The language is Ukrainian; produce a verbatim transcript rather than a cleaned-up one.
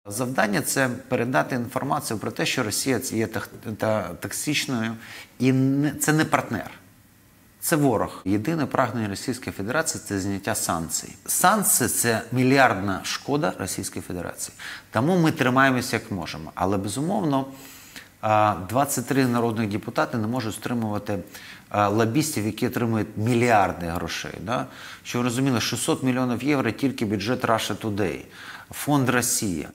Завдання – це передати інформацію про те, що Росія є токсичною, і це не партнер. Це ворог. Єдине прагнення Російської Федерації – це зняття санкцій. Санкції – це мільярдна шкода Російської Федерації. Тому ми тримаємося як можемо. Але, безумовно, двадцять три народних депутати не можуть стримувати лобістів, які отримують мільярди грошей. Да? Що ви розуміли, шістсот мільйонів євро – тільки бюджет Russia Today, фонд «Росія».